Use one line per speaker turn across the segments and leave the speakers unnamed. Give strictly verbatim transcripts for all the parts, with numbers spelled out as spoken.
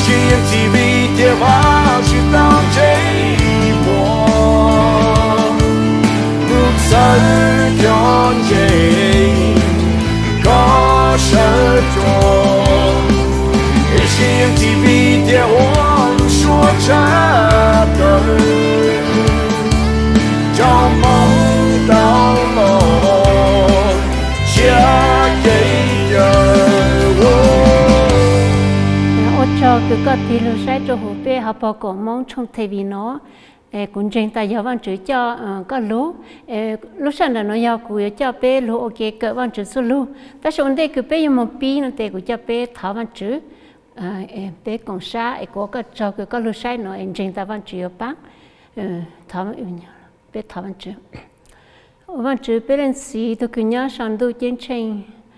chiếc chỉ vì tiếc vào chỉ tao cháy mùa lúc sân chọn dậy có sợ tròn chiếc chỉ vì tiếc oan suốt trả đời trong mong đau lòng chia cây đời
ô cho cứ có tí lưu sai cho hồ bê họ bảo cổ mong trong thay vì nó cũng trên tay giáo văn chữ cho có lú lúc sáng là nó giao của cho bê lú ok cỡ văn chữ số lú ta sẽ ổn định cứ bê một pi nó tệ của cho bê thảo văn chữ bê còn xa có cái cho cứ có lưu sai nó em trên tay văn chữ bác thảo bê thảo văn chữ văn chữ bê lên xí tôi cứ nhớ sang đôi trên trên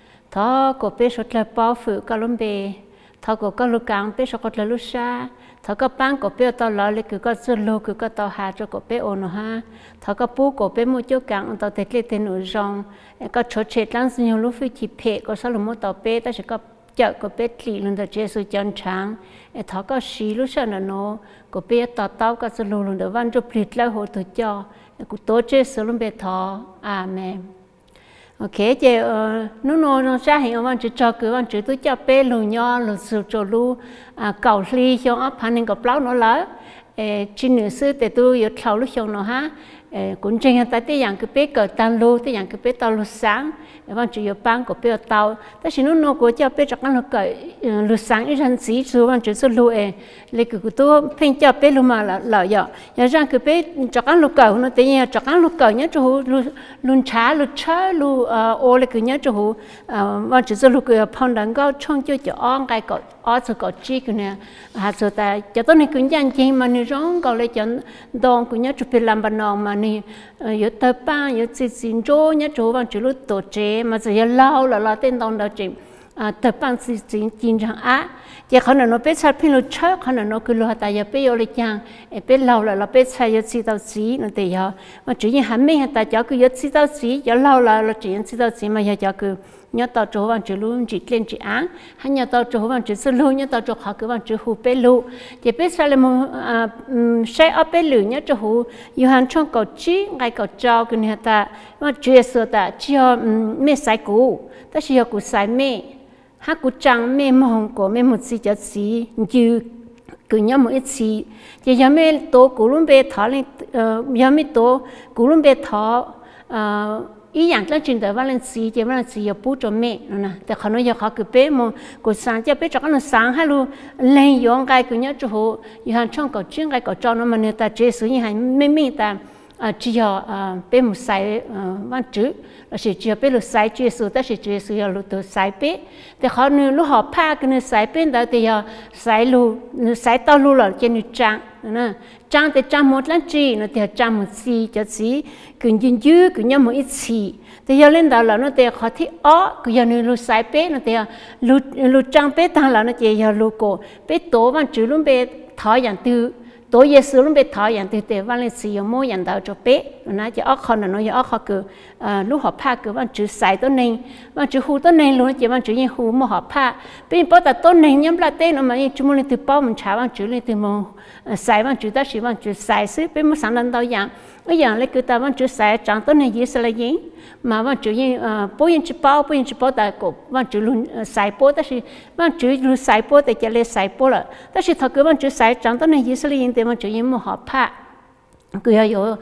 thọ của bê số là bao phủ cả lắm bê thọ của các lúc càng bê số là lúc xa thọ các bang của bê tao lo lấy cứ có số lô cứ có tao hà cho của bê ôn ha thọ các bố của bê mua chỗ càng tao thấy lên tên nội rong có chỗ chết lắm nhiều lúc phi chỉ phê có sao lúc mua tao bê ta sẽ có chợ của bê lì luôn đó chế số chân trắng thọ có xí lúc sau là nó của bê tao tao có số lô luôn đó văn cho phết lại hồ tự cho của tôi chế số luôn bê thọ amen ok chị nó nó nó ra hiện văn chữ cho cứ văn chữ tôi cho bé lù nho lù sườn trổ lù cầu ly cho ấp hành nên cầu plau nó lỡ chỉ nửa xưa để tôi ở sau lúc xong nó ha cũng trên ta tới dạng cái bé cờ tan lù tới dạng cái bé tàu lù sáng văn chữ ở bang của bé tàu ta chỉ nó nó của cho bé chắc nó cởi lù sáng ít hơn xí số văn chữ số lù ấy lấy cái của tôi phèn cho bé lù mà là lợi vậy nhà ra cái bé chắc nó cởi nó tới nhà chắc nó cởi nhá chú lù lù chả lù chả lù ô lấy cái nhá chú văn chữ số lù cái phong đằng cao trong cho cho on cái cọ ở chỗ cọ chi cái nè hạt số ta cho tôi này cũng dành chi mà ni rong cầu lấy chọn đòn của nhá chú bé làm bàn nòng mà ni ở tây ban ở chỉ xin chỗ nhá chú văn chữ lù tổ chế mà giờ lâu là là tên đòn đó chị tây ban chỉ xin chín trăm á giờเขาเนี่ยเราเป็นชาติพิโรชเขาเนี่ยเราคือเราแต่ยังเป็นอะไรอย่างเป็นเราละเราเป็นชายสีดาวสีนั่นเดียวมันจุดยังหันไม่เห็นแต่จะคือยัดสีดาวสียัดเราละเราจุดยังสีดาวสีมาจะคือnhớ tao chỗ văn chữ luôn chỉ lên chỉ án hay nhớ tao chỗ văn chữ sơ luôn nhớ tao chỗ họ cứ văn chữ hù bê lu chỉ biết sao là một sai ở bê lu nhớ chỗ hù yêu hàng trong cầu chí ngày cầu trao cái này ta mà chuyện sơ ta cho mẹ sai cũ ta chỉ cũ sai mẹ hát cũ trắng mẹ mong của mẹ một gì cho gì như cứ nhớ một ít gì chỉ nhớ mẹ tổ cũ luôn bê thọ lên nhớ mẹ tổ cũ luôn bê thọ ý dạng là chuyện đó vào lên xí thì vào lên xí ở bút cho mẹ nè,แต่เขาnói giờ họ cứ bé mà cứ sáng cho bé cho nó sáng hay luôn lên giống cái cứ nhớ cho họ, như hàng trong cái chuyện cái cái cho nó mà người ta chế sử như hàng mấy mấy ta chỉ giờ bé một sai văn chữ là chỉ chỉ bé lúc sai chế sử, ta chỉ chế sử là lúc từ sai bé,แต่เขาเนี่ยlúc họ pha cái này sai bé đó thì giờ sai lúc sai tao lúc là trên trang nè trang thì trang một lần chi nó thì trang một xí cho xí cứ nhìn dư cứ nhớ một ít xí thì giờ lên đó là nó thì họ thích ó cứ giờ nó lu sai bé nó thì lu lu trang bé thằng là nó chỉ giờ lu cổ bé tổ văn chữ luôn bé thọ dạng từ tổ耶稣luôn bé thọ dạng từ từ văn lên xí mỗi dạng đạo cho bé nó chỉ ó con là nó giờ ó con cứ lúc họ pha cứ văn chữ saiตัวนึงvăn chữ huตัวนึงluôn chỉ văn chữ như hu mà họ pha bên bao taตัวนึงnhắm là tên nó mà như chúng mình từ bao mình trả văn chữ lên từ mồ sai văn chữ ta chỉ văn chữ sai xứ bên một sáng lần đầu dạng bây giờ lấy cứ ta văn chữ sai chẳngตัวนึงgì sẽ là gì mà văn chữ như bố yên chữ bao bố yên chữ bao ta cổ văn chữ luôn sai bố ta chỉ văn chữ luôn sai bố ta chỉ lấy sai bố là ta chỉ thật cứ văn chữ sai chẳngตัวนึงgì sẽ là gì thì văn chữ như một họ pha cứ giờ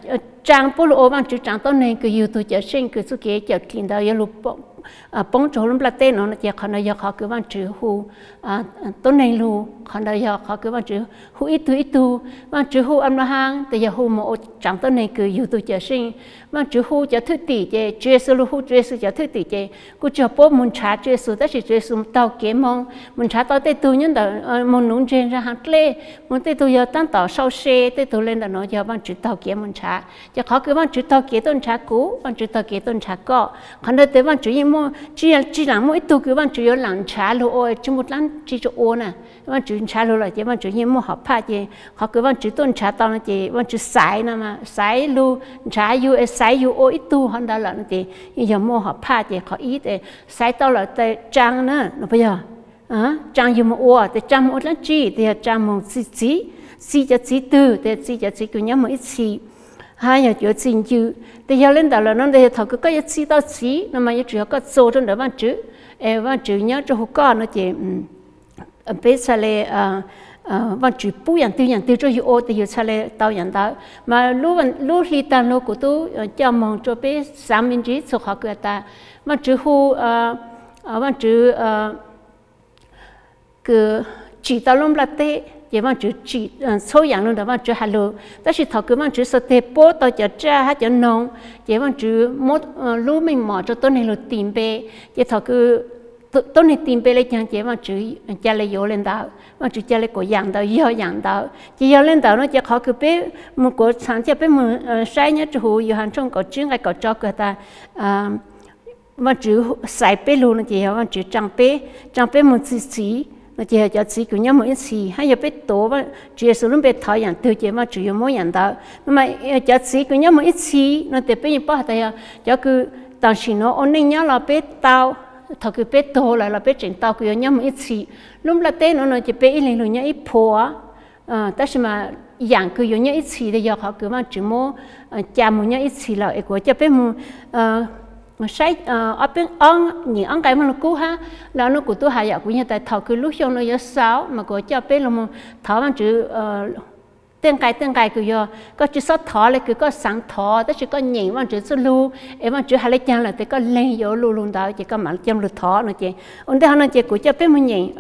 trang bố lô văn chữ trangตัวนึงcứอยู่ตัวจะเช่นคือสุกี้จะกินได้ยาลูปป้องโจลมปลาเต้นเนาะจะขณะยาเขาคือวันจื้อหูต้นในรูขณะยาเขาคือวันจื้อหูอีตูอีตูวันจื้อหูอันละหางแต่ยาหูโมจังต้นในคืออยู่ตัวจะสิ่งวันจื้อหูจะทึกตีเจเจสุลูหูเจสุจะทึกตีเจกูจะป้อมุนชาเจสุแต่สิเจสุเตาเกมองมุนชาเตาเตตูยันแต่มุนนุ่งเจนจะหักเล่มุนเตตูยาตั้งต่อเศร้าเซ่เตตูเล่นแต่เนาะยาวันจื้อเตาเกมุนชาจะเขาคือวันจื้อเตาเกต้นชากูวันจื้อเตาเกต้นชาก็ขณะแต่วันจื้อยิ่งchỉ chỉ là mỗi tu cái văn chủ làm trả lô ôi chỉ một lần chỉ cho ô nè văn chủ trả lô là chỉ văn chủ như mua học pa chỉ họ cái văn chủ tôn trả tao là chỉ văn chủ sai nè mà sai lu trả yu sai yu ô ít tu hắn đã là nó chỉ giờ mua học pa chỉ họ ít để sai tao là tại trang nữa nó bây giờ à trang yêu một ô thì trang một là chi thì trang một chỉ chỉ chỉ cho chỉ từ thì chỉ cho chỉ cứ nhớ một ít chỉ hai nhà chỗ chính chữ thì giờ lên đầu là nó để thầu cứ cái chỉ tao chỉ nó mà chỉ có số trong đó văn chữ em văn chữ nhớ cho hút con nó chỉ bây giờ là văn chữ bùอย่างtiêuอย่างtiêu cho hiệu ô thì hiệu sao là taoอย่างđó mà lúc lúc khi ta lúc của tôi cho mong cho bé sáng minh trí số họ cứ ta văn chữ hu văn chữ cứ chỉ tao luôn là tê chỉ văn chữ chỉ số dạng luôn đó văn chữ hello但是thầu cứ văn chữ số tê bố tao cho cha hay cho nông chỉ văn chữ một lúc mình mở cho tôi này là tìm bé chỉ thầu cứ tôi này tìm bé lấy chẳng chỉ văn chữ cha lấy vô lên đó văn chữ cha lấy cổ dạng đó vô dạng đó chỉ vô lên đó nó chỉ khó cứ bé một cổ sáng chỉ bé một sai nhá chủ yêu hàng trong cổ chữ ngay cổ cho người ta văn chữ sai bé luôn nó chỉ văn chữ trang bé trang bé một chỉ chỉ nó chỉ cho chỉ cũng nhớ một chỉ hay là bé tổ và chỉ số lượng bé thọ dạng từ chỉ mà chủ yếu mỗi dạng đó nhưng mà cho chỉ cũng nhớ một chỉ nó để bé như bao thầy cho cứ当时nó ổn định nhớ là bé tao thọ cứ bé tổ lại là bé chuyển tao cứ nhớ một chỉ lúc là tên nó nó chỉ bé ít lên rồi nhớ ít phô à但是mà dạng cứ nhớ ít chỉ thì giờ họ cứ mà chỉ mua chả mua nhớ ít chỉ là ấy của cho bé mua mà sai ở bên ông những ông cái mà nó cũ ha là nó của tôi hay ở của nhà tại thầu cứ lúc xong nó giờ sáu mà của cho bên là một thầu bằng chữ tên cái tên cái cứ giờ có chữ sáu thọ lại cứ có sáng thọ tức chỉ có nhện bằng chữ số lu em bằng chữ hai lấy chăng là thì có lên giờ lu luôn đó chỉ có mà chăm lu thọ nữa chị ông đây nó chỉ của cho bên một nhện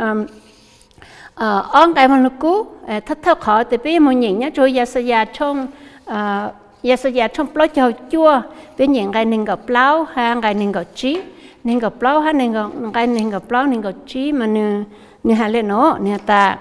ông cái mà nó cũ thắt thắt khó thì bên một nhện nhá rồi giờ sẽ giờ trong giờ sẽ giờ trong plau chào chua bên những cái nền gặp plau hay cái nền gặp trí nền gặp plau hay nền gặp cái nền gặp plau nền gặp trí mà nè nè hay lên nó nè ta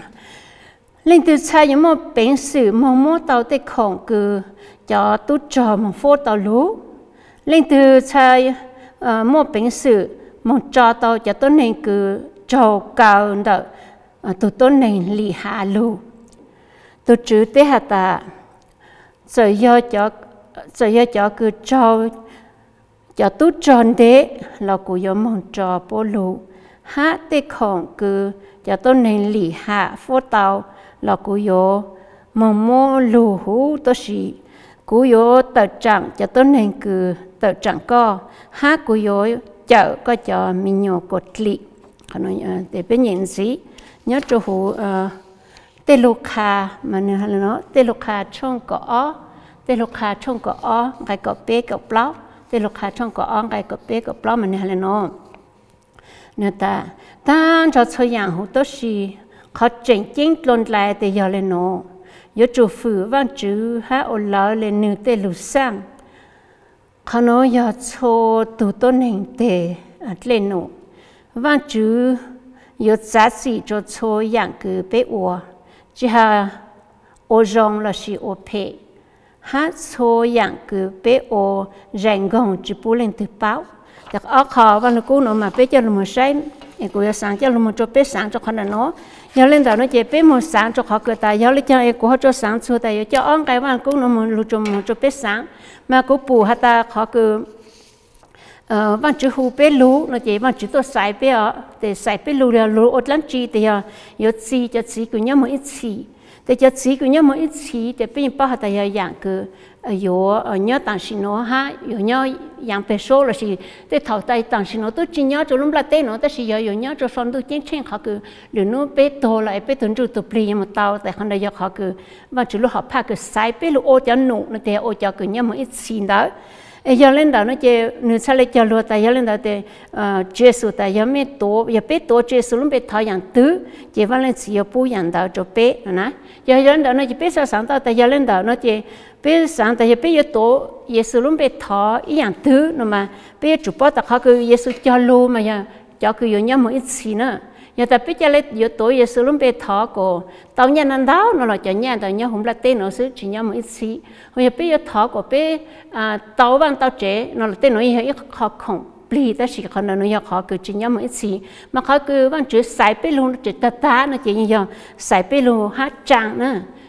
lên từ xa những một bệnh sử một mô tàu tê khổng cứ cho tu trò một phô tàu lú lên từ xa một bệnh sử một trò tàu cho tôi nên cứ trò cao đỡ tụi tôi nên lì hạ lú tôi chữ tế hạt ta rồi do cho rồi do cho cứ cho cho tu tròn đấy là cũng có một trò bổ lụ hát tê khổng cứ cho tôi nên lì hạ phô tàu là cũng có một mô lụ hú tôi chỉ cũng có tờ trạng cho tôi nên cứ tờ trạng co hát cũng có chợ có cho mình nhỏ cột lì còn nói để bên nhìn gì nhớ cho hú tê lô kha mà nữa là nó tê lô kha trong cỏ tê lô kha trong cỏ cái cỏ bé cỏ plau tê lô kha trong cỏ cái cỏ bé cỏ plau mà nữa là nó nữa ta ta cho chơi dạng hữu tốt gì họ chỉnh chính luôn lại để giờ lên nó giờ chủ phụ văn chữ ha ở lại lên nửa tê lô sang họ nói giờ cho tụ tôn hình tê lên nó văn chữ giờ giá trị cho chơi dạng cứ bé ủa chỉ ha ô rong là chỉ ô phe hát số dạng cứ bé ô rèn gồng chỉ bù lên từ báo đặc ở kho và nó cũng nó mà bé cho nó một say em cũng sáng cho nó một chỗ bé sáng cho con nó giờ lên đầu nó chỉ bé một sáng cho họ cửa tài giờ lên cho em cũng cho sáng xưa tài cho ông cái mà cũng nó một lúc cho một chỗ bé sáng mà cũng bù hạt ta họ cứ văn chữ hú bé lú nó chỉ văn chữ tôi sai bé ở để sai bé lú là lú ở lắm chi thì giờ giờ chi cho chi cứ nhớ một ít chi để cho chi cứ nhớ một ít chi để bé bao hạt tài dạng cứ giờ nhớ tàng sinh nó ha giờ nhớ dạng bé số là gì để thầu tay tàng sinh nó tôi chỉ nhớ cho lúc là tết nóแต่giờ giờ nhớ cho son tôi chiến tranh họ cứ lừa nó bé to lại bé tuần trụ tụt bì mà taoแต่คนใดgiờ họ cứ văn chữ lúc họ phá cứ sai bé lú ô cho nụ nó để ô cho cứ nhớ một ít chi đó giờ lên đó nó chỉ nửa sau lên cho lúa tại giờ lên đó thì chế số tại giờ mấy tổ giờ bé tổ chế số lúc bé tháo dạng tứ chỉ vào lên chỉ bù dạng đó cho bé nè giờ lên đó nó chỉ bé sáng tạo tại giờ lên đó nó chỉ bé sáng tại giờ bé giờ tổ giờ số lúc bé tháo dạng tứ nó mà bé chụp bao tất cả cứ giờ số cho lúa mà giờ cho cứ giờ nhớ một ít xí nữa giờ tại bây giờ lấy giờ tối giờ sử dụng bê thọ của tàu nhà năn đáo nó là cho nhà tàu nhà không là tên nó sử chỉ nhau một ít xí bây giờ bây giờ thọ của bê tàu vàng tàu trẻ nó là tên nó ít khó khổng bì ta chỉ còn là nó khó cứ chỉ nhau một ít xí mà khó cứ vàng chữ sai bê luôn chỉ ta ta nó chỉ như giờ sai bê luôn hát trang nữa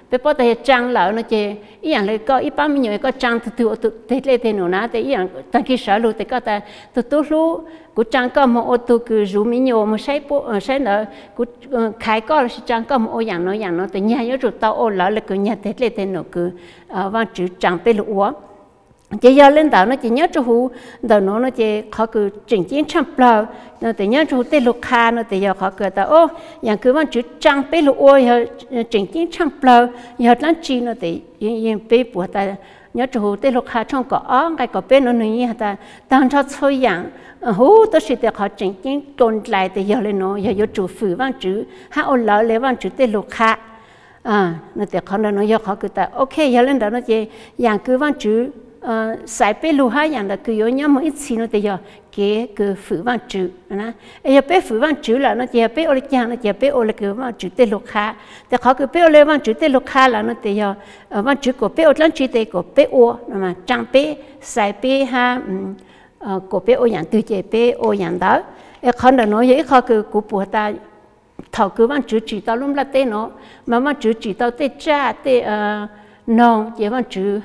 bé bỏ tay trang lợn nó chơi ý rằng là có ít bao nhiêu người có trang từ từ từ từ lên từ nổ ná thì ý rằng tăng khi sợ luôn thì có ta từ từ lúc của trang có một ô tô cứ rủ mình nhiều một sai bộ sai nữa của khai có là trang có một ô dạng nó dạng nó thì nhà nhớ rồi tao ô lỡ là cứ nhà thế lên từ nổ cứ và chữ trang bé lúa chỉ giờ lên đảo nó chỉ nhớ cho hú đảo nó nó chỉ họ cứ chỉnh chiến trăm bờ nó chỉ nhớ cho hú tên lục kha nó chỉ giờ họ cứ ta ôอย่างคือว่าchữ trang bé lục ôi chỉnh chiến trăm bờ giờ lăn chi nó chỉ yên bé bùa ta nhớ cho hú tên lục kha trong cỏ cái cỏ bé nó như ta đang cho chơi dạng hú tôi sẽ để họ chỉnh chiến trốn lại thì giờ lên nó giờ giờ chủ phử văn chữ ha ôn lỡ lấy văn chữ tên lục kha à nó chỉ họ nó giờ họ cứ ta ok giờ lên đảo nó chỉอย่างคือvăn chữ sai bé lúa hai dạng là cứ có nhau một ít xí nó thì giờ cái cứ phử văn chữ nè, giờ bé phử văn chữ là nó chỉ bé ô lịch giang nó chỉ bé ô lịch cái văn chữ tên lục kha, thì họ cứ bé ô lịch văn chữ tên lục kha là nó thì giờ văn chữ của bé ô lịch chữ tên của bé ô, mà trang bé sai bé ha, của bé ô dạng từ chỉ bé ô dạng đó, còn là nói vậy họ cứ của bùa ta thầu cứ văn chữ chỉ tao luôn là tên nó, mà văn chữ chỉ tao tên cha tên non chỉ văn chữ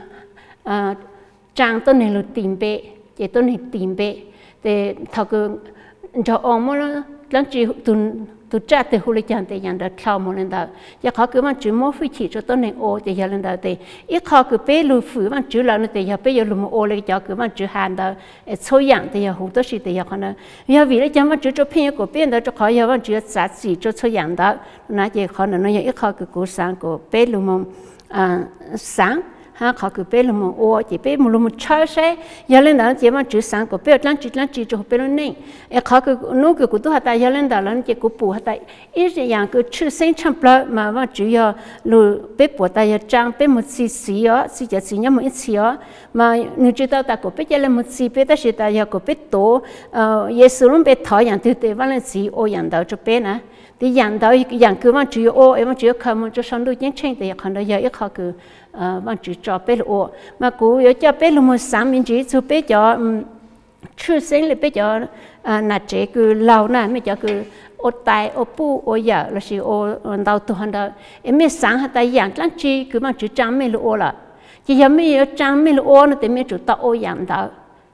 trang tôi này là tìm bể, chỉ tôi này tìm bể, để thằng cứ cho ông mà lần chỉ từ từ cha từ hồi chẳng để nhận được thao một lần đó, giờ họ cứ mà chỉ mua phi chỉ cho tôi này ô để giờ lần đó để ít họ cứ bé lùi phử mà chỉ là nó để giờ bé giờ lùi một ô lấy cho cứ mà chỉ hàng đó, số dạng để giờ hụt đó sự để giờ họ nói, giờ vì lấy chẳng mà chỉ cho pin của bé đó cho họ giờ mà chỉ giá trị cho số dạng đó, nói giờ họ nói nói giờ ít họ cứ cố sáng của bé lùi một sáng ha họ cứ bé là một ô chỉ bé một lúc một chơi xe giờ lên đó chỉ mà chữ sáng của bé lăn chỉ lăn chỉ cho bé luôn nè họ cứ nô cứ của tôi hạt giờ lên đó là chỉ của bù hạt ít dạng cứ chữ sinh chăm bờ mà mà chủ yếu lu bé bùa ta giờ trang bé một xí xí á xí giờ xí nhá một ít xí á mà nếu chỉ tao ta của bé giờ là một xí bé ta sẽ ta giờ của bé tổ Giêsu luôn bé thọ dạng từ từ vào lên xí ô dạng đó cho bé nè thì dạng đó dạng cứ mà chủ yếu ô em mà chủ yếu không cho xong đôi chiến tranh thì còn bây giờ ít họ cứ mà chỉ cho bé lụa mà cú yếu cho bé lụa một sáng mình chỉ cho bé cho chưa sinh là bé cho nạt trẻ cứ lâu nè mới cho cứ ô tai ô pu ô giờ là chỉ ô đào tuần đó em mới sáng hạt tay dạng lắm chi cứ mà chỉ trang mấy lụa là chỉ giờ mấy trang mấy lụa nó thì mấy chủ tạo ô dạng đó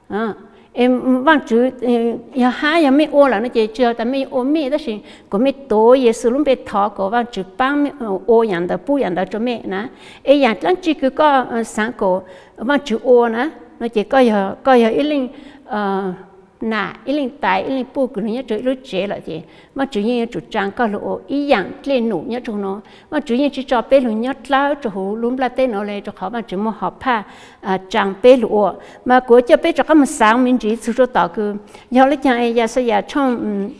em văn chữ giờ hai giờ mấy ô là nó chỉ chưaแต่mấy ô mấy đó là có mấy tổ Giêsu luôn bị thọ có văn chữ băng ô dạng đó pu dạng đó cho mấy nè ấy dạng lắm chỉ cứ có sáng có văn chữ ô nè nó chỉ có giờ có giờ ít linh nà ít linh tài ít linh pu cứ nó chữ lúc trẻ là gì mà chữ như chữ trang có lộ ý dạng lên nụ nhớ trong nó mà chữ như chỉ cho bé lụa nhớ lao cho hú luôn là tên nó lên cho họ mà chữ một hộp pa trang bé lụa mà của cho bé cho các một sáng mình chỉ sử dụng tao cứ giờ lấy chẳng ai giờ sẽ giờ trong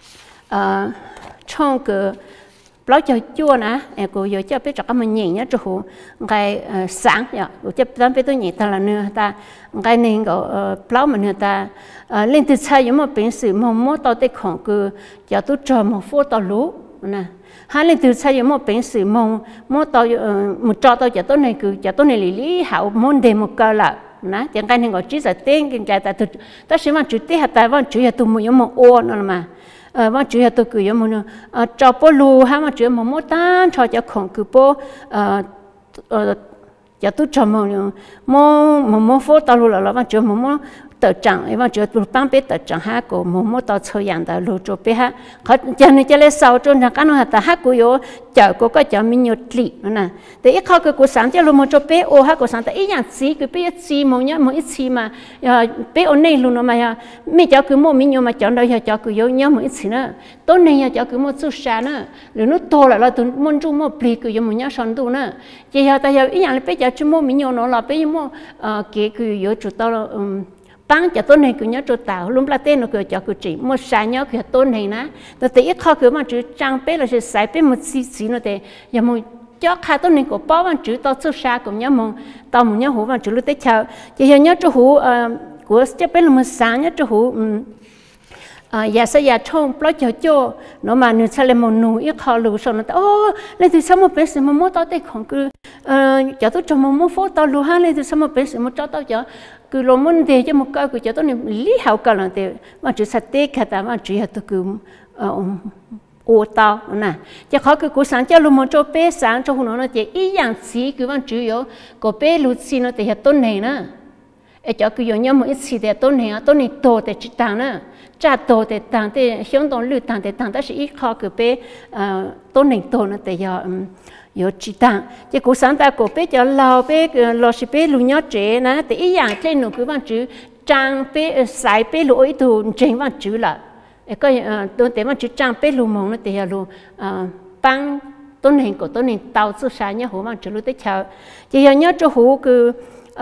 trong cái bao giờ chua nè, em cô giờ cho biết cho các mình nhìn nhá cho hú cái sáng nhở, cô cho tao biết tôi nhìn ta là nữa ta cái này có bao mình nữa ta lên từ xa giống một bệnh sử mà mua tao tới khoảng cứ giờ tôi chờ một phút tao lú nè hai lên từ xa giống một bệnh sử mà mua tao một trò tao giờ tôi này cứ giờ tôi này lý lý hảo môn đề một câu là nè tiếng cái này gọi chỉ là tên cái cái ta tôi ta chỉ mà chữ tên hạt tài văn chữ là tôi mua giống một ô nữa mà mà chủ yếu tôi cứ giống như cho bố lu hay mà chủ yếu mà mua tan cho cho khổng cứ bố cho tôi cho mà mua mà mua phố tao lu là mà chủ yếu mà mua tờ chẳng mà chủ yếu bán bé tờ chẳng ha của mà mua tao chơi dạng tao lu cho bé ha họ cho nên cho lấy sau cho nên cái nó ta ha của yo chợ của cái chợ mình nhiều lì nè để ít họ cái của sáng cho lu mua cho bé ô ha của sáng ta ít dạng gì cứ bé gì mà nhá mà ít gì mà bé ở đây luôn mà mấy cháu cứ mua mình nhiều mà chọn đâu cháu cứ yo nhá mà ít gì nữa tối nay cháu cứ mua chút xa nữa rồi nó to lại là tụi muốn chung mua bì cứ yo mà nhá son tu nữa chỉ là ta ít dạng là bé cháu chung mua mình nhiều nó là bé mua cái cứ yo chủ tao bán cho tôi này cứ nhớ cho tao luôn là tên nó cứ cho cứ chỉ một sai nhớ cứ tôi này nè tôi thấy ít khó cứ mà chữ trang bé là chỉ sai bé một xí xí nó thế giờ một cho khai tôi này có bao nhiêu chữ tao xuất xa cũng nhớ mong tao muốn nhớ hú mà chữ lúc tới chào chỉ giờ nhớ cho hú của cho bé là một sáng nhớ cho hú giờ sẽ giờ trông bao giờ cho nó mà nếu sao lên một nụ ít khó lù xong nó ô lên từ sao một bé sẽ mà mua tao tới khoảng cứ cho tôi cho một mua phố tao lù ha lên từ sao một bé sẽ mua cho tao cho cứ lo muốn để cho một cái của cho tôi này lý hậu cả là để mà chỉ sát tết cả ta mà chỉ là tôi cứ ô tao nè chỉ khó cái cú sáng cho luôn một chỗ bé sáng cho nó nó chỉ ý dạng gì cứ vẫn chủ yếu có bé lụt xí nó thì tốt này nữa ở chỗ cứ dùng nhau một ít xí để tốt này tốt này tổ để chỉ tăng nữa trả tổ để tăng để相当率tăng để tăng但是一khó cái bé tốt này tổ nó thì giờ有chỉ tăng chỉ cú sáng ta có bé cho lao bé lao sĩ bé lụt nhớ trẻ nè thì ý dạng trên nó cứ vẫn chủ trang bé sai bé lụi tu trên vẫn chủ là cái tôi thấy mà chữ trang bé lù mông nó thì là lù băng tôn hình của tôn hình tàu xuất sản nhá hồ mà chữ lù tới chào chỉ là nhớ cho hồ cứ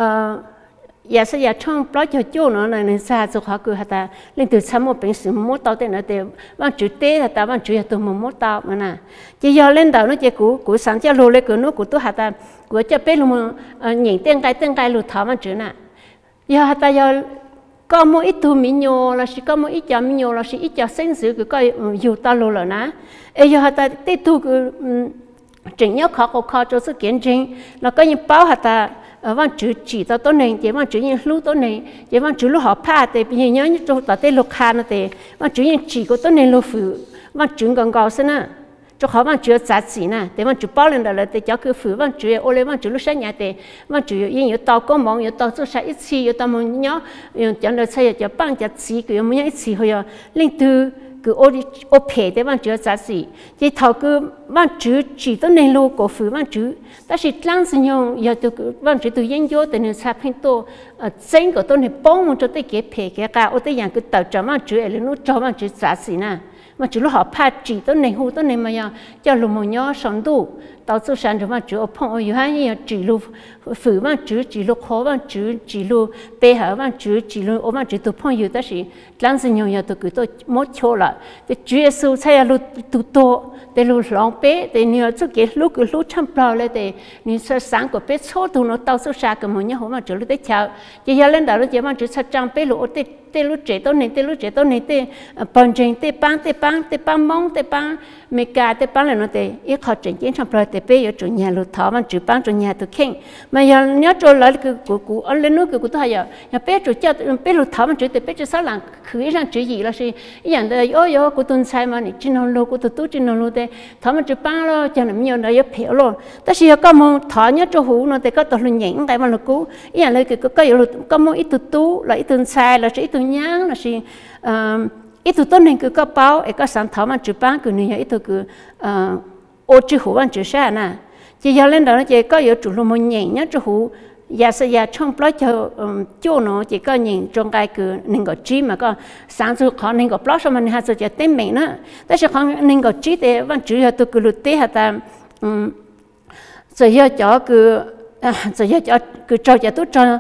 giờ sẽ giờ trong đó cho chỗ nó là nên xa cho họ cứ hạt ta lên từ sáng một bình sử một tàu tên nó thì bằng chữ té hạt ta bằng chữ từ một một tàu mà nè chỉ giờ lên đầu nó chỉ cũ cũ sáng cho lù lên cứ nó cũ tôi hạt ta của cho bé lù mông nhìn tên cái tên cái lù thảo bằng chữ nè giờ hạt ta giờ có một ít thu mỹ nhô là chỉ có một ít chả mỹ nhô là chỉ ít chả sinh sử cái cái dù ta lô là ná, ấy giờ ta tiếp thu cái chỉnh nhớ khó khó khó cho sự kiến trình là có những báo hạt ta ở văn chữ chỉ tao tốt này chỉ văn chữ những lúc tốt này chỉ văn chữ lúc họ pha thì bây nhớ như cho ta tên lục khan thì văn chữ những chỉ có tốt này lục phụ văn chữ còn cao hơn nữa cho họ văn chữ giá trị nè để văn chữ bao lên đó là để cho cái phụ văn chữ ô lên văn chữ lúc sáng nhà thì văn chữ những yếu tố có mong yếu tố số sai ít xí yếu tố muốn nhớ cho nó xây cho bằng giá trị cái muốn nhớ ít xí thôi linh từ cái ô đi ô phe để văn chữ giá trị thì thầu cái văn chữ chỉ tốt nên lô của phụ văn chữ但是当时用要这个văn chữ từ研究的那差很多呃整个都是帮忙做这个phe cái cái ô这样个导致văn chữ là nó cho văn chữ giá trị nè mà chú lúc họ phát chỉ tới này hú tới này mà ya cho lùm một nhó sống đủ tao số sản rồi mà chú ở phong ở hai như chỉ lù phử mà chú chỉ lù khó mà chú chỉ lù bê hở mà chú chỉ lù ở mà chú tụ phong yêu đó là lăng sinh nhau ya tụ cứ tôi mất chỗ là để chú Giêsu sai lù tụ tổ để lù lòng bê để nhiều chút cái lúc cái lúc chăm bao lại để nhiều sự sáng của bê số tụ nó tao số sản cái một nhó hú mà chú lù tới chào chỉ giờ lên đó là chỉ mà chú sát trang bê lù ở đây tê lúc trẻ tôi này tê lúc trẻ tôi này tê bận trình tê băng tê băng tê băng mong tê băng mẹ cả tê băng là nó tê ít khó trình chiến trong rồi tê bây giờ chủ nhà lụt thảo mà chủ băng chủ nhà tôi khen mà giờ nhớ cho lại cái của của anh lên nước cái của tôi hay giờ nhà bé chủ cho bé lụt thảo mà chủ tê bé cho sao làm khử ra chữ gì là gìอย่างเดียวyo của tôi sai mà này chỉ nó lô của tôi tôi chỉ nó lô tê thảo mà chủ băng lo cho nó nhiều nó yếu phèo luôn但是có một thảo nhớ cho hú nó tê có tôi luôn nhảy tại mà nó cúอย่างเลยcái cái có có một ít tu tu là ít tôi sai là ít tôi nhang là gì ít tôi tốt nên cứ có bao ấy có sản thảo mà chụp bán cứ như vậy ít tôi cứ ô chữ hú ăn chữ sa nè chỉ giờ lên đó nó chỉ có ở chủ luôn một nhện nhá chữ hú giờ sẽ giờ trong plot cho chỗ nó chỉ có nhìn trong cái cứ nên có chi mà có sản xuất khó nên có plot xong mình hay sẽ chỉ tên mình nữa但是khó nên có chi thì vẫn chủ yếu tôi cứ lụt té hả ta giờ giờ cho cứ giờ giờ cho cứ cho cho tôi cho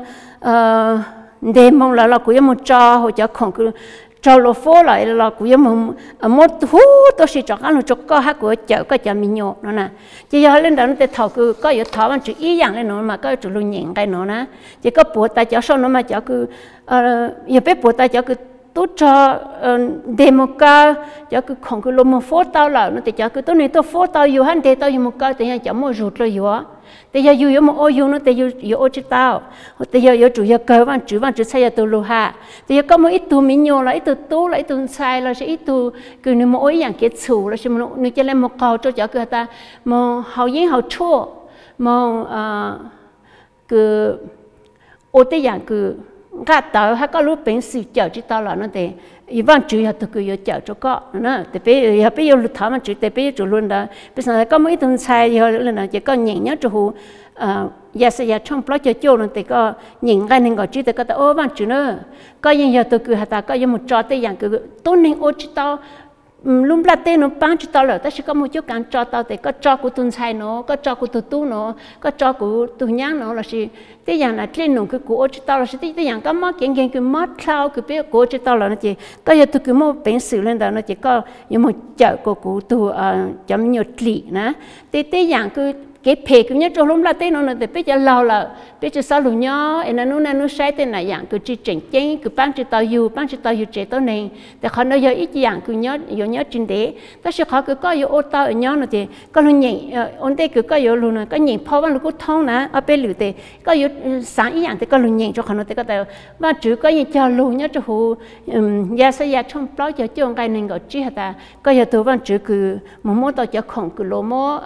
để mong là là cũng một trò hoặc者còn cứ trò lô phố lại là cũng một một hú tôi sẽ chọn ăn cho có hát của chợ có chợ mình nhọ nó nè chỉ giờ lên đó nó để thầu cứ có yếu thầu ăn chữ ý dạng lên nó mà có chủ luôn nhện cái nó nè chỉ có bùa tay chợ sau nó mà chợ cứ giờ biết bùa tay chợ cứ tốt cho demo ca chợ cứ còn cứ lô một phố tao là nó để chợ cứ tôi này tôi phố tao yêu hắn để tao yêu một ca thì nhà chợ mua rụt rồi yêuแต่ยาอยู่ยามโอยูนั่นแต่ยาอยู่โอจิตาวแต่ยาอยู่จุยาเกิดวันจุวันจุใช้ยาตัวโลหะแต่ยาก็มาอีตัวมิโยละอีตัวตู้ละอีตัวใช้ละใช่อีตัวคือนึกมาโออย่างเกศสูละใช่มันนึกจะเล่นมาเกาโจจะคือตามาเขายิ่งเขาชั่วมาอ่าคือโอแต่อย่างคือข้าต่อให้ก็รู้เป็นสื่อเจ้าจิตาวละนั่นแต่อีวันจุยาตัวคืออยู่เจ้าจุก็นะแต่ไปยาไปอยู่ถามมันจุแต่ไปอยู่จุลุนดาเป็นสิ่งก็ไม่ต้องใช้ยาเลยนะจะก็หยิ่งเนี้ยจุหูยาเสียช่องปลอดจะโจ้นั่นแต่ก็หยิ่งกันหนึ่งก็จุแต่ก็แต่โอ้วันจุเนอก็ยังยาตัวคือหาตาก็ยังมุดจอแต่อย่างคือต้นหนึ่งโอจิตาวลุ่มละเต้นนปังจิตตลอดแต่ฉันก็มุ่งการจอตแต่ก็จอกุตุนชัยเนาะก็จอกุตุตู้เนาะก็จอกุตุย่างเนาะละสิแต่อย่างนั้นเล่นหนุ่มคือกูโอจิตตลอดสิแต่อย่างก็มาเก่งๆคือมาคลาวคือเปี้ยกูโอจิตตลอดนะจีก็ยังตัวคือมั่วเป็นสื่อเล่นแต่นะจีก็ยังมุ่งเจาะกูกูตัวจำหยดหลีนะแต่แต่อย่างคือเ cái phê cứ nhớ cho lắm là tên nó là để biết cho lâu là biết cho sao luôn nhớ em nó nó nó sai tên này dạng cứ chỉ chỉnh chỉnh cứ bán chỉ tao yêu bán chỉ tao yêu chế tao nàyแต่เขาnói giờ ít dạng cứ nhớ giờ nhớ trên đấyแต่sau họ cứ có yêu ô tao nhớ nó thì có luôn nhảy ổn định cứ có yêu luôn nó có nhảy phao vào lúc thông nè ở bên lưỡi thì có yêu sáng ý dạng thì có luôn nhảy cho họ nó thì có thể và chữ có như cho luôn nhớ cho hồ gia sẽ gia trong bao giờ cho cái này gọi chỉ là có yêu tôi vẫn chữ cứ một món tao cho khổng cứ lô mó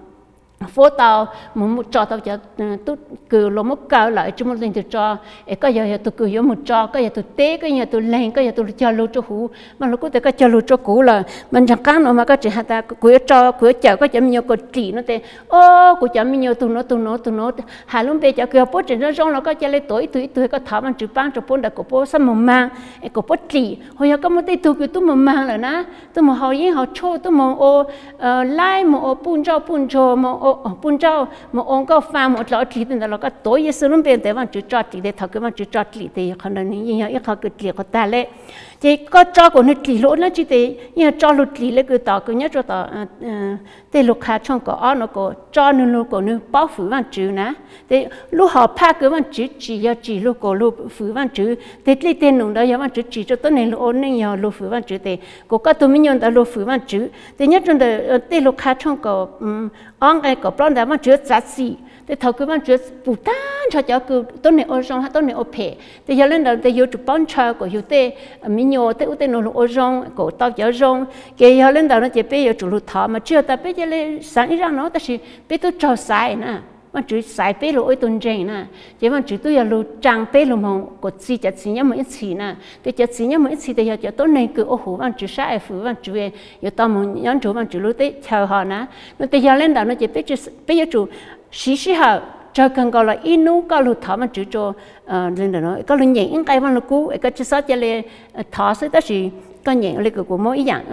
phố tàu một một trò tàu cho tôi cứ lo một cao lại chúng mình từ trò có giờ tôi cứ có một trò có giờ tôi té có giờ tôi lên có giờ tôi cho lúa cho hú mà lúc đó có cho lúa cho cũ là mình chẳng cán nữa mà có chỉ hạt ta cứ trò cứ chợ có chấm nhiều có chỉ nó thế ô cứ chấm nhiều tôi nó tôi nó tôi nó hai lúc bây giờ cứ bớt trên nó rong nó có cho lấy tuổi tuổi tuổi có thảo mình chịu bán cho bốn đã có bớt xăm mồm mang có bớt chỉ hồi giờ có một tí tôi cứ tôi mồm mang rồi nè tôi mà họ yên họ cho tôi mà ô lai mà ô bún rau bún rau mà ô bún rau mà ông có pha một lọ chỉ thì là cái tối giờ sớm bên để mà chú cho chỉ để thằng cái mà chú cho chỉ thì khả năng như như cái cái chỉ có ta lệ thì có cho của nó chỉ lỗ nó chỉ để như cho lỗ chỉ lấy cái tàu cái nhớ cho tàu để lục hà trong cái áo nó có cho nó lục của nó bao phủ văn chữ nè thì lúc họ pha cái văn chữ chỉ giờ chỉ lục của lục phủ văn chữ thì lấy tiền nung đó giờ văn chữ chỉ cho tôi này lục ôn này giờ lục phủ văn chữ thì có cái tôi mình nhận đã lục phủ văn chữ thì nhớ trong đó để lục hà trong cái áo cái cái bao đó văn chữ giá trị thì thầu cái văn chữ bù tan cho cho cái tôi này ở trong tôi này ở phe thì giờ lên đầu thì giờ chụp bóng chơi của giờ thì mình nhớ thì ute nó ở trong của tao giờ trong cái giờ lên đầu nó chỉ bây giờ chủ lụt thọ mà chưa ta bây giờ lên sáng ra nó ta chỉ bây tôi cho sai nè văn chữ sai bây giờ ở tuần trên nè chỉ văn chữ tôi giờ lụt trang bây giờ mà có gì chỉ chỉ nhớ mấy chỉ nè thì chỉ chỉ nhớ mấy chỉ thì giờ tôi này cứ ở hồ văn chữ sai phù văn chữ giờ tao muốn nhắn chủ văn chữ lụt đấy chờ họ nè nó thì giờ lên đầu nó chỉ bây giờ bây giờ chủ xí xí họ cho cần gọi là inu có lụt thọ mà chữ cho lên đó có lụt nhẹ những cái văn lụt cũ cái chữ sao cho lên thọ sẽ tới gì có nhẹ lên cái của mỗi dạng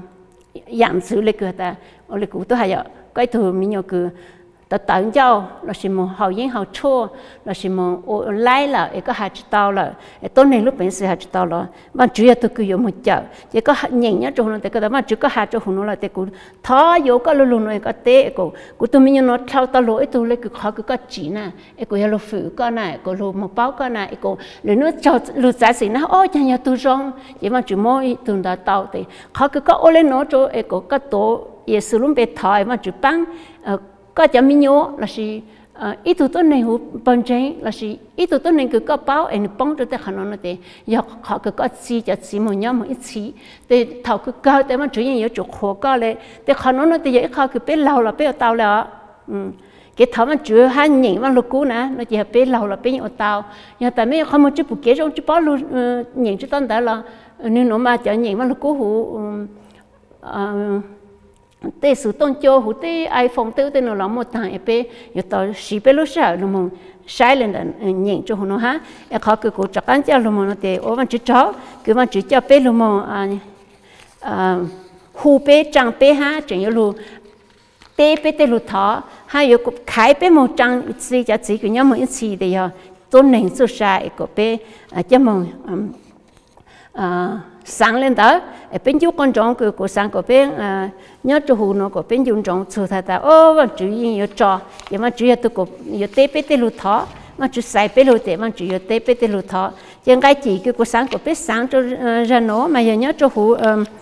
dạng sự lên cái ta lên cũ tôi hay vậy cái thường mình nhớ cứ ta tận cho là chỉ một hậu yên hậu chua là chỉ một lái là cái hạt tàu là tối nay lúc bên sẽ hạt tàu là mà chủ yếu tôi cứ dùng một chợ chỉ có nhện nhá trong nó thì cái đó mà chỉ có hạt trong nó là thì cũng tháo vô cái lù lù này cái té cũng cũng tôi mình nó theo tàu lối tôi lấy cái khó cái cái chỉ nè cái cũng là phụ cái này cái lù một bao cái này cũng rồi nó cho lù giá trị nó ôi chẳng nhà tôi rong chỉ mà chỉ mỗi tuần đã tàu thì khó cái cái ô lên nó cho cái cái tổ ye sử dụng bề thời mà chỉ bằng có chả mình nhớ là gì ít tuổi tôi này hụt bận chân là gì ít tuổi tôi này cứ có báo anh bông cho tới khả năng này giờ họ cứ có gì cho gì một nhóm một ít gì thì thầu cứ caoแต่มัน主要有做活个嘞แต่khả năng này thì giờเขาคือเป็นเราละเป็นเตาแล้วอืมcái thầuมันchủให้หญิงมันลูกกูนะnó chỉเป็นเราละเป็นเอาเตาnhưngแต่ไม่เขามันจะปุ๊กเกจงจะป้อลูหญิงจะต้นแต่ละนี่หนูมาจะหญิงมันลูกกูหูtê sử tôn châu hữu tê iPhone tê tê nó làm một thằng ép giờ tao xí bé lúc sau lúc mà sai lên là nhện cho nó ha em khó cứ cố chắc ăn cho lúc mà nó tê ở bên trước cháu cứ bên trước cho bé lúc mà à hù bé trăng bé ha chẳng như lúc tê bé tê lúc thọ hay giờ cũng khai bé một trăng gì cho chỉ cứ nhớ một ít gì thì giờ tôn nền số sai của bé cho mà sáng lên đó, bên chú con trống cứ của sáng của bên nhớ cho hù nó của bên dùng trống thừa thay ta, ô mà chủ yếu有trò, nhưng mà chủ yếu tôi có有tế bê tế lụt thọ, mà chủ sai bê lụt tế mà chủ yếu tế bê tế lụt thọ, nhưng cái chỉ cứ của sáng của bên sáng cho ra nó mà giờ nhớ cho hù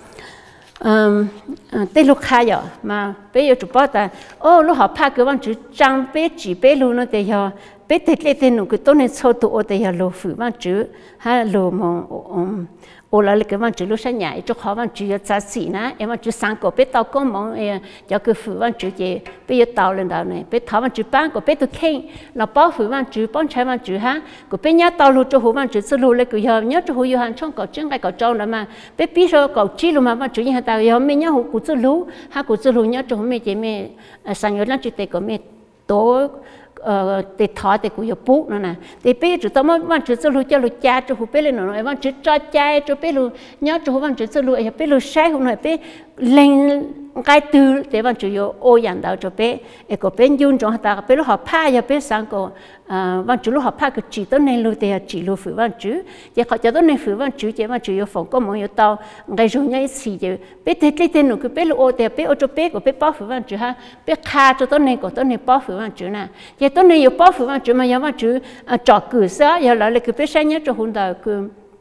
tế lụt khai rồi, mà bây giờ chủ bảo ta, ô lúc họ pha cái bằng chủ trang bê chỉ bê lụt nó thì giờ bê tế lệ tế nó cái tôi nên sâu tụ thì giờ lụt phụ bằng chủ, ha lụt mà ô là cái văn chữ lúc sáng nhảy cho họ văn chữ giá trị nè em văn chữ sáng của bé tàu có mong cho cái phụ văn chữ gì bây giờ tàu lên đầu này bé thảo văn chữ bán của bé tôi khen là bao phụ văn chữ bán trái văn chữ ha của bé nhớ tàu luôn cho phụ văn chữ sơ lù lấy của giờ nhớ cho phụ hàng trong cầu trứng cái cầu trâu nữa mà bé biết rồi cầu chi luôn mà văn chữ như hàng tàu giờ mình nhớ phụ của sơ lù ha của sơ lù nhớ cho mình chỉ mình sáng nhớ lắm chữ tệ của mình tổ để thọ để cũng có bút nữa nè để bây giờ tao mới văn chữ sơ lù cho lù cha cho hụt bây giờ nó văn chữ cho cha cho bây giờ nhớ cho văn chữ sơ lù bây giờ sai không này bây lên cái từ để bạn chủ yếu ô dàn đầu cho bé có bên dùng trong ta bé lúc học pa ya bé sang có bạn chủ lúc học pa cái chỉ tới nên lúc thì chỉ lúc phụ bạn chủ chỉ họ cho tới nên phụ bạn chủ chỉ bạn chủ yếu phòng có mọi yếu tao cái rồi nhảy xì chứ bé thế cái tên nó cái bé lúc ô thì bé ô cho bé có bé bao phụ bạn chủ ha bé kha cho tới nên có tới nên bao phụ bạn chủ nè chỉ tới nên yếu bao phụ bạn chủ mà yếu bạn chủ trọ cửa sao giờ lại là cái bé sáng nhớ cho hôm đầu cái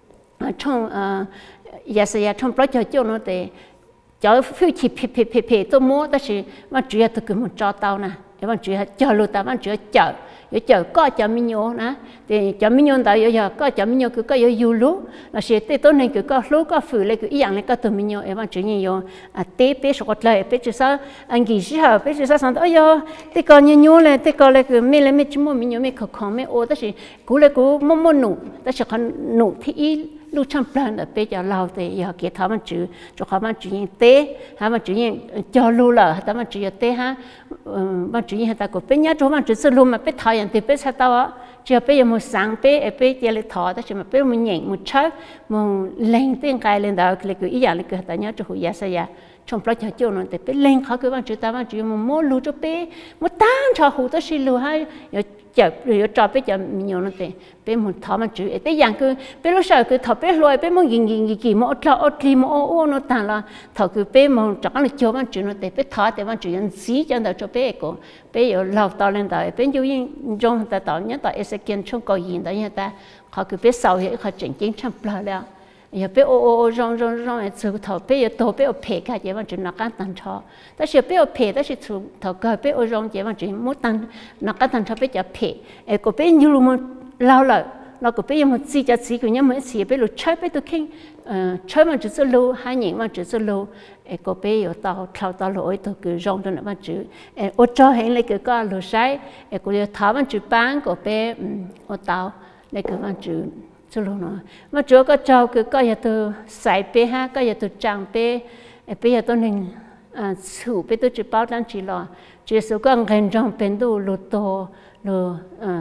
trong giờ sẽ trong project cho nó thì cho phiêu chỉ phê phê phê phê tôi mua đó là mà chủ yếu tôi cứ muốn cho tao nè, mà chủ yếu cho luôn tao mà chủ yếu chở, yếu chở có cho mình nhớ nè, thì cho mình nhớ tao yếu giờ có cho mình nhớ cứ có yếu yêu lú, là sẽ tới tôi này cứ có lú có phử lại cứ ý dạng này có tôi mình nhớ, mà chủ yếu à té bé sọt lại bé chỉ sao anh gì chứ hả bé chỉ sao sáng ơi yo, té có nhớ nhớ lại té có lại cứ mấy lại mấy chú mua mình nhớ mấy khó khó mấy ô đó là cú lại cú mua mua nụ, đó là con nụ thì lúc trong plan là bây giờ lâu thì giờ kia thảo mình chữ cho họ mình chữ như té, họ mình chữ như cho lưu là họ mình chữ như té ha, mình chữ như họ ta có bây giờ cho mình chữ lưu mà bây thảoอย่างthì bây sao tao á, chỉ bây giờ một sáng bây bây giờ lại thảo, đó chỉ mà bây một nhện một chớp một lên tiếng cái lên đó cái cái ý dạng là cái ta nhớ cho họ giả sử ya trong plot cho chỗ nó thì bây lên khó cái mình chữ ta mình chữ một mô lưu cho bây một tan cho họ tới xin lưu hay giờ rồi cho bây giờ mình nhớ nó thì bây một thọ mà chữ cái dạng cứ bây lúc sau cứ thọ bây lôi bây một gì gì gì một thọ một gì một ô ô nó tàn là thọ cứ bây một chẳng là cho mà chữ nó thì bây thọ thì mà chữ nhân sĩ cho nó cho bây cô bây giờ lâu tao lên đó bây giờ những trong ta tạo nhớ tại sẽ kiến trong câu gì đó như ta họ cứ bây sau thì họ chỉnh chính trong plot đó giờ bây ô ô rong rong rong từ thọ bây giờ tổ bây giờ phê cái gì mà chữ nó cán tăng cho但是bây giờ phê但是从头个bây giờ rong gì mà chữ muốn tăng nó cán tăng cho bây giờ phê cái có bây nhiêu mà lâu rồi nó có bây giờ một chỉ cho chỉ cái nhau mấy chỉ bây giờ chơi bây giờ kinh chơi mà chữ số lâu hai nhện mà chữ số lâu có bây giờ tao thao tao lỗi tao cứ rong cho nó mà chữ ô cho hay là cái có lối sai có giờ tháo mà chữ bán có bây ô tao là cái mà chữ cho luôn nó mà chỗ có trâu cứ có giờ tôi xài bé ha có giờ tôi trang bé bây giờ tôi nên xử bé tôi chỉ bao đang chỉ lo chỉ số có ngành trong bên đồ lô tô lô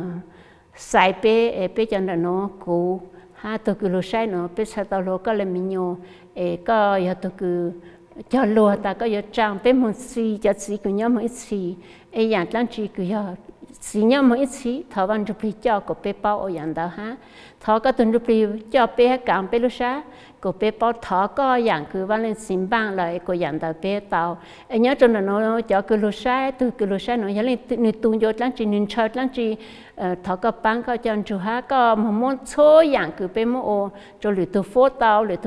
xài bé bé cho nó cũ ha tôi cứ lô sai nó bé sao tao lô có làm mình nhô có giờ tôi cứ cho lô ta có giờ trang bé một xí cho xí cứ nhớ một xí ấy dạng đang chỉ cứ giờ xí nhớ một xí thảo văn chụp đi cho có bé bao ở dạng đó ha thọ có tuần chụp đi cho bé cảm bé lúc sáng có bé bao thọ có dạng cứ văn lên xin bang lại có dạng đó bé tàu anh nhớ cho nó nó cho cứ lúc sáng từ cứ lúc sáng nó nhớ lên nên tuần vô lăng chỉ nên chơi lăng chỉ thọ có bang có cho chú ha có một món số dạng cứ bé mua cho lựa từ phố tàu lựa từ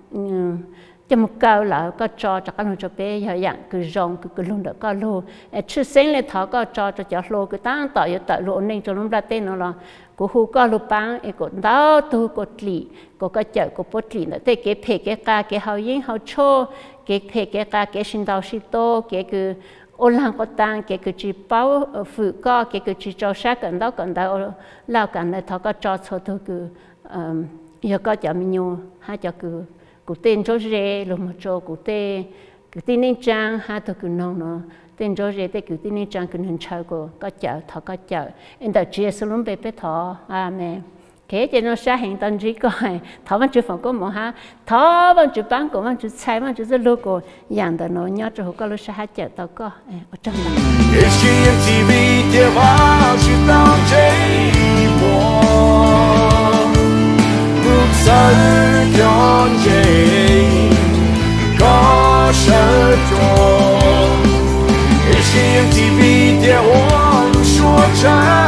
cho một câu là có cho cho các nó cho bé dạng cứ rong cứ cứ luôn được có lô chứ sáng lên thọ có cho cho cho lô cứ tăng tạo cho tạo lô nên cho nó ra tên nó là cô hu có lô bang cô đào tu cô lì cô có chợ cô bớt lì nữa thế cái phê cái cá cái hậu yên hậu chô cái phê cái cá cái sinh đào sinh tô cái cứ ô lang có tăng cái cứ chỉ bao phụ có cái cứ chỉ cho sát cần đó cần đó lao cần này thọ có cho cho thôi cứ giờ có chợ mình nhiều hai chợ cứ cụ tên cho rể rồi một chỗ cụ tên cụ tên nên trang hai thôi cứ nông nó tên cho rể tên cụ tên nên trang cứ nên chơi cô có chợ thọ có chợ em đã chia sẻ luôn bé bé thọ amen cái chuyện nó sẽ hiện tân trí coi thọ vẫn chưa phòng có một ha thọ vẫn chưa bán của vẫn chưa sai vẫn chưa rất lâu cô dạng đó nó nhớ cho họ có lúc sẽ hát chợ tao có ở trong đó
H G M T V电话是当寂寞不曾了解高声中H G M T V电话说真